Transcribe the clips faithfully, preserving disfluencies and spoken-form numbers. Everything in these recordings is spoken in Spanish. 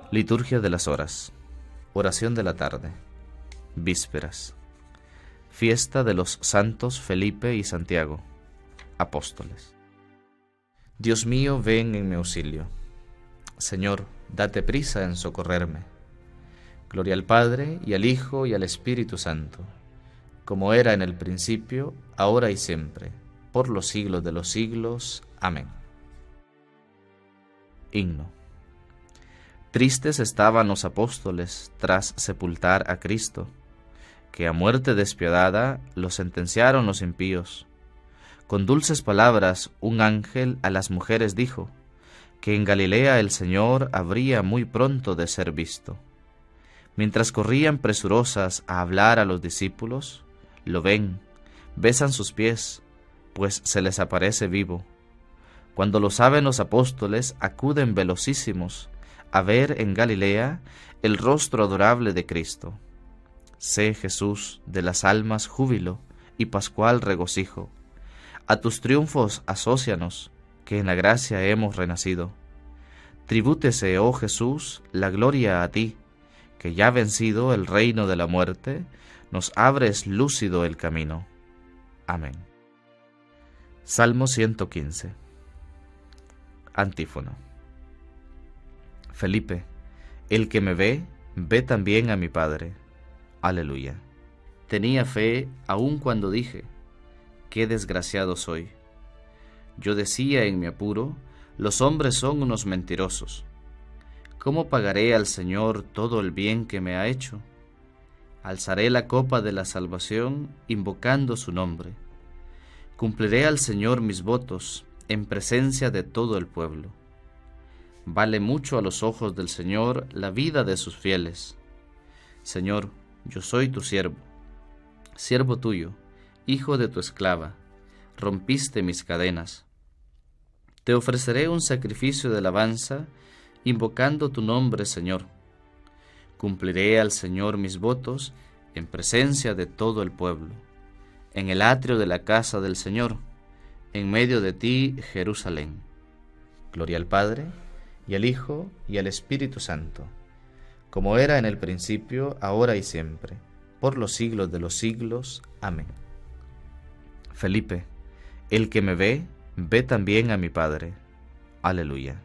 Liturgia de las horas. Oración de la tarde. Vísperas. Fiesta de los santos Felipe y Santiago, apóstoles. Dios mío, ven en mi auxilio. Señor, date prisa en socorrerme. Gloria al Padre, y al Hijo, y al Espíritu Santo, como era en el principio, ahora y siempre, por los siglos de los siglos. Amén. Himno. Tristes estaban los apóstoles tras sepultar a Cristo, que a muerte despiadada lo sentenciaron los impíos. Con dulces palabras un ángel a las mujeres dijo, que en Galilea el Señor habría muy pronto de ser visto. Mientras corrían presurosas a hablar a los discípulos, lo ven, besan sus pies, pues se les aparece vivo. Cuando lo saben los apóstoles, acuden velocísimos a ver en Galilea el rostro adorable de Cristo. Sé, Jesús, de las almas júbilo y pascual regocijo. A tus triunfos asócianos, que en la gracia hemos renacido. Tribútese, oh Jesús, la gloria a ti, que ya vencido el reino de la muerte, nos abres lúcido el camino. Amén. Salmo ciento quince. Antífona. Felipe, el que me ve, ve también a mi Padre. Aleluya. Tenía fe aun cuando dije, qué desgraciado soy. Yo decía en mi apuro, los hombres son unos mentirosos. ¿Cómo pagaré al Señor todo el bien que me ha hecho? Alzaré la copa de la salvación, invocando su nombre. Cumpliré al Señor mis votos, en presencia de todo el pueblo. Vale mucho a los ojos del Señor la vida de sus fieles. Señor, yo soy tu siervo, siervo tuyo, hijo de tu esclava. Rompiste mis cadenas. Te ofreceré un sacrificio de alabanza, invocando tu nombre, Señor. Cumpliré al Señor mis votos en presencia de todo el pueblo, en el atrio de la casa del Señor, en medio de ti, Jerusalén. Gloria al Padre, y al Hijo, y al Espíritu Santo, como era en el principio, ahora y siempre, por los siglos de los siglos. Amén. Felipe, el que me ve, ve también a mi Padre. Aleluya.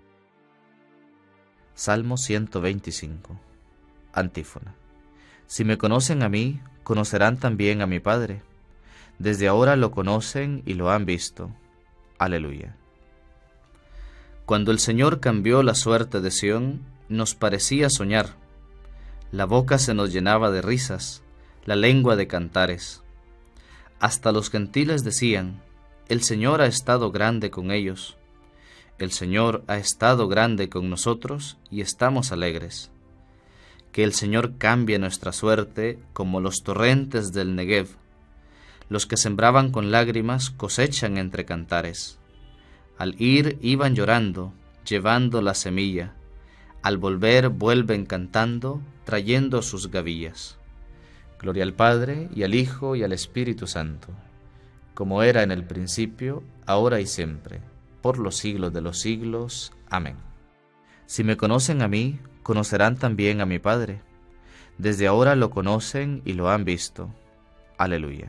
Salmo ciento veinticinco. Antífona. Si me conocen a mí, conocerán también a mi Padre. Desde ahora lo conocen y lo han visto. Aleluya. Cuando el Señor cambió la suerte de Sión, nos parecía soñar. La boca se nos llenaba de risas, la lengua de cantares. Hasta los gentiles decían, el Señor ha estado grande con ellos. El Señor ha estado grande con nosotros y estamos alegres. Que el Señor cambie nuestra suerte como los torrentes del Negev. Los que sembraban con lágrimas cosechan entre cantares. Al ir iban llorando, llevando la semilla. Al volver vuelven cantando, trayendo sus gavillas. Gloria al Padre, y al Hijo, y al Espíritu Santo, como era en el principio, ahora y siempre, por los siglos de los siglos. Amén. Si me conocen a mí, conocerán también a mi Padre. Desde ahora lo conocen y lo han visto. Aleluya.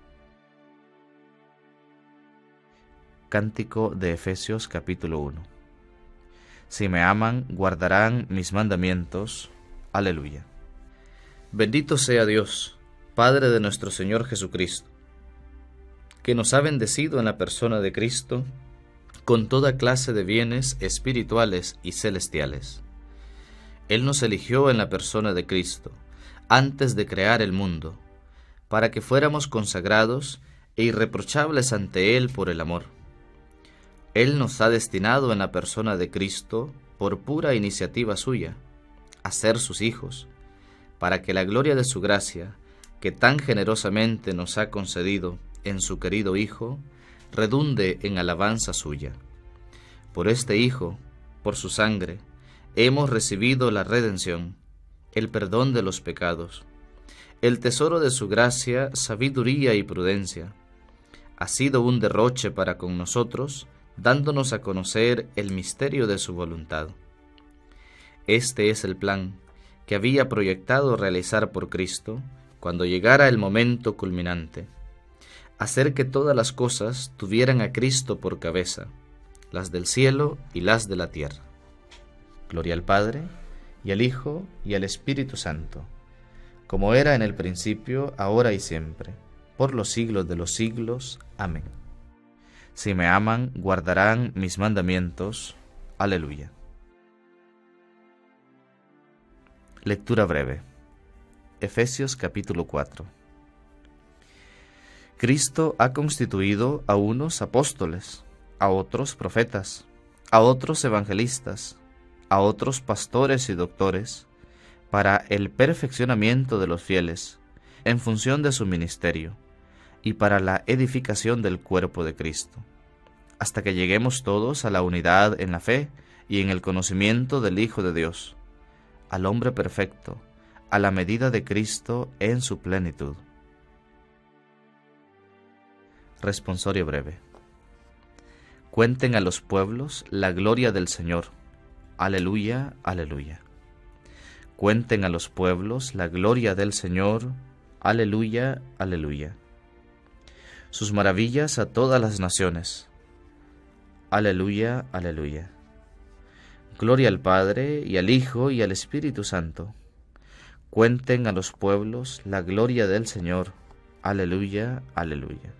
Cántico de Efesios capítulo uno. Si me aman, guardarán mis mandamientos. Aleluya. Bendito sea Dios, Padre de nuestro Señor Jesucristo, que nos ha bendecido en la persona de Cristo con toda clase de bienes espirituales y celestiales. Él nos eligió en la persona de Cristo, antes de crear el mundo, para que fuéramos consagrados e irreprochables ante Él por el amor. Él nos ha destinado en la persona de Cristo, por pura iniciativa suya, a ser sus hijos, para que la gloria de su gracia, que tan generosamente nos ha concedido en su querido Hijo, redunde en alabanza suya. Por este Hijo, por su sangre, hemos recibido la redención, el perdón de los pecados, el tesoro de su gracia, sabiduría y prudencia. Ha sido un derroche para con nosotros, dándonos a conocer el misterio de su voluntad. Este es el plan que había proyectado realizar por Cristo cuando llegara el momento culminante: hacer que todas las cosas tuvieran a Cristo por cabeza, las del cielo y las de la tierra. Gloria al Padre, y al Hijo, y al Espíritu Santo, como era en el principio, ahora y siempre, por los siglos de los siglos. Amén. Si me aman, guardarán mis mandamientos. Aleluya. Lectura breve. Efesios capítulo cuatro. Cristo ha constituido a unos apóstoles, a otros profetas, a otros evangelistas, a otros pastores y doctores, para el perfeccionamiento de los fieles, en función de su ministerio, y para la edificación del cuerpo de Cristo, hasta que lleguemos todos a la unidad en la fe y en el conocimiento del Hijo de Dios, al hombre perfecto, a la medida de Cristo en su plenitud. Responsorio breve. Cuenten a los pueblos la gloria del Señor. Aleluya, aleluya. Cuenten a los pueblos la gloria del Señor. Aleluya, aleluya. Sus maravillas a todas las naciones. Aleluya, aleluya. Gloria al Padre, y al Hijo, y al Espíritu Santo. Cuenten a los pueblos la gloria del Señor. Aleluya, aleluya.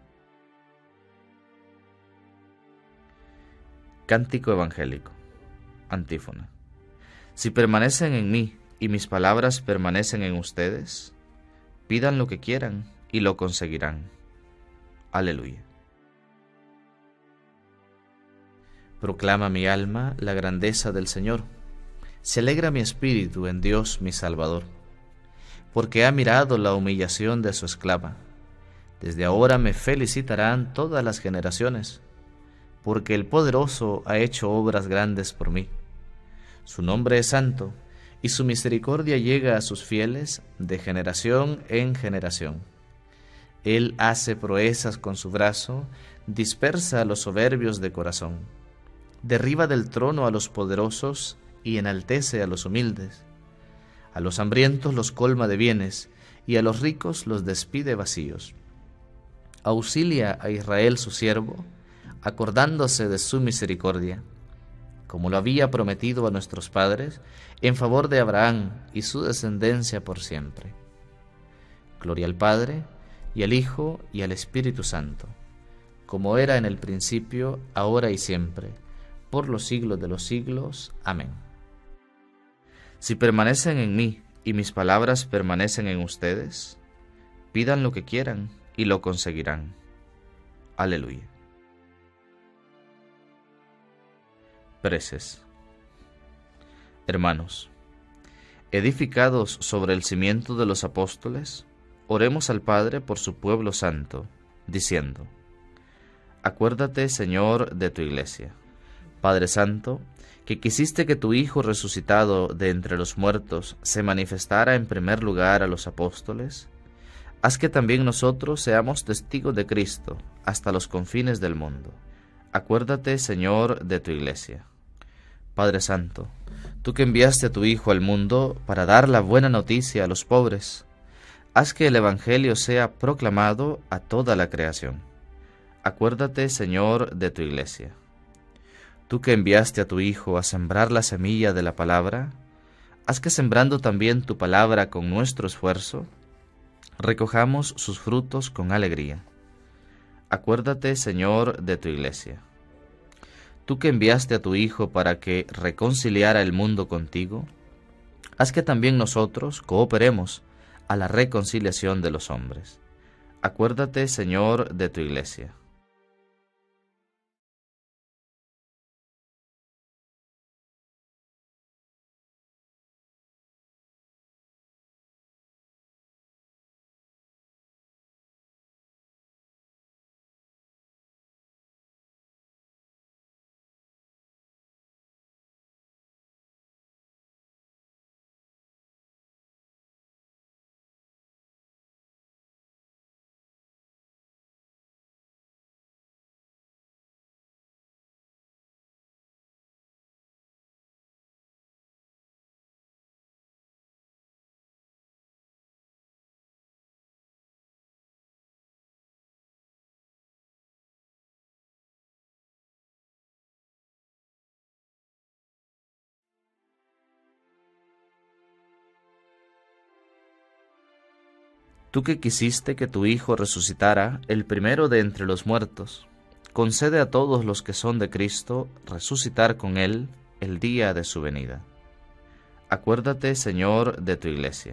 Cántico evangélico. Antífona. Si permanecen en mí y mis palabras permanecen en ustedes, pidan lo que quieran y lo conseguirán. Aleluya. Proclama mi alma la grandeza del Señor. Se alegra mi espíritu en Dios mi Salvador, porque ha mirado la humillación de su esclava. Desde ahora me felicitarán todas las generaciones, porque el Poderoso ha hecho obras grandes por mí. Su nombre es santo, y su misericordia llega a sus fieles de generación en generación. Él hace proezas con su brazo, dispersa a los soberbios de corazón. Derriba del trono a los poderosos y enaltece a los humildes. A los hambrientos los colma de bienes, y a los ricos los despide vacíos. Auxilia a Israel su siervo, acordándose de su misericordia, como lo había prometido a nuestros padres, en favor de Abraham y su descendencia por siempre. Gloria al Padre, y al Hijo, y al Espíritu Santo, como era en el principio, ahora y siempre, por los siglos de los siglos. Amén. Si permanecen en mí, y mis palabras permanecen en ustedes, pidan lo que quieran y lo conseguirán. Aleluya. Preces. Hermanos, edificados sobre el cimiento de los apóstoles, oremos al Padre por su pueblo santo, diciendo: Acuérdate, Señor, de tu iglesia. Padre Santo, que quisiste que tu Hijo resucitado de entre los muertos se manifestara en primer lugar a los apóstoles, haz que también nosotros seamos testigos de Cristo hasta los confines del mundo. Acuérdate, Señor, de tu iglesia. Padre Santo, tú que enviaste a tu Hijo al mundo para dar la buena noticia a los pobres, haz que el Evangelio sea proclamado a toda la creación. Acuérdate, Señor, de tu iglesia. Tú que enviaste a tu Hijo a sembrar la semilla de la palabra, haz que sembrando también tu palabra con nuestro esfuerzo, recojamos sus frutos con alegría. Acuérdate, Señor, de tu iglesia. Tú que enviaste a tu Hijo para que reconciliara el mundo contigo, haz que también nosotros cooperemos a la reconciliación de los hombres. Acuérdate, Señor, de tu iglesia. Tú que quisiste que tu Hijo resucitara, el primero de entre los muertos, concede a todos los que son de Cristo resucitar con Él el día de su venida. Acuérdate, Señor, de tu Iglesia.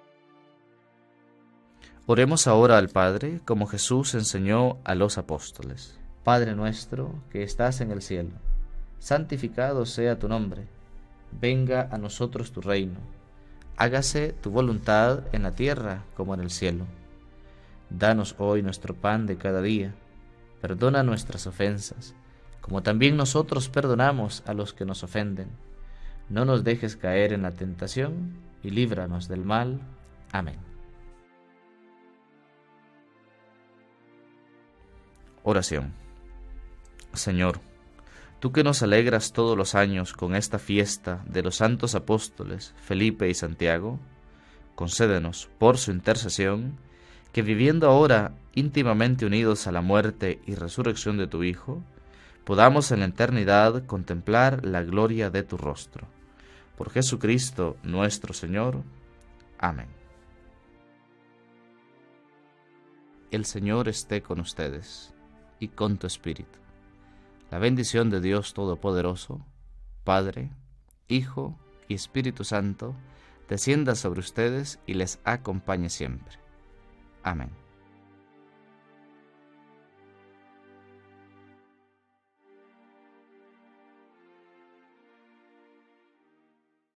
Oremos ahora al Padre, como Jesús enseñó a los apóstoles. Padre nuestro, que estás en el cielo, santificado sea tu nombre. Venga a nosotros tu reino. Hágase tu voluntad en la tierra como en el cielo. Danos hoy nuestro pan de cada día. Perdona nuestras ofensas, como también nosotros perdonamos a los que nos ofenden. No nos dejes caer en la tentación y líbranos del mal. Amén. Oración. Señor, tú que nos alegras todos los años con esta fiesta de los santos apóstoles Felipe y Santiago, concédenos, por su intercesión, que viviendo ahora íntimamente unidos a la muerte y resurrección de tu Hijo, podamos en la eternidad contemplar la gloria de tu rostro. Por Jesucristo nuestro Señor. Amén. El Señor esté con ustedes y con tu espíritu. La bendición de Dios Todopoderoso, Padre, Hijo y Espíritu Santo, descienda sobre ustedes y les acompañe siempre. Amén.